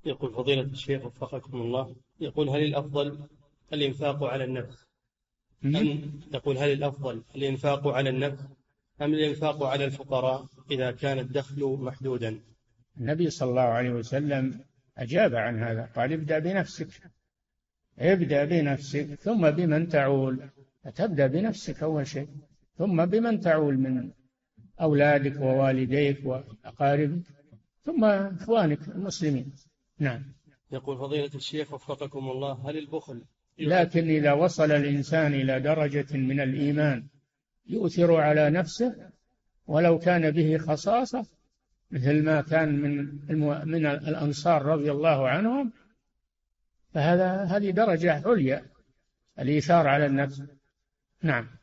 يقول فضيلة الشيخ وفقكم الله، يقول هل الأفضل الإنفاق على النفس هل الأفضل الإنفاق على النفس أم الإنفاق على الفقراء إذا كان الدخل محدودا؟ النبي صلى الله عليه وسلم أجاب عن هذا، قال ابدأ بنفسك ثم بمن تعول. فتبدأ بنفسك أول شيء، ثم بمن تعول من أولادك ووالديك وأقاربك، ثم إخوانك المسلمين. نعم. يقول فضيلة الشيخ وفقكم الله، هل البخل لكن إذا وصل الإنسان إلى درجة من الإيمان يؤثر على نفسه ولو كان به خصاصة، مثل ما كان من الأنصار رضي الله عنهم، هذه درجة عليا، الإيثار على النفس. نعم.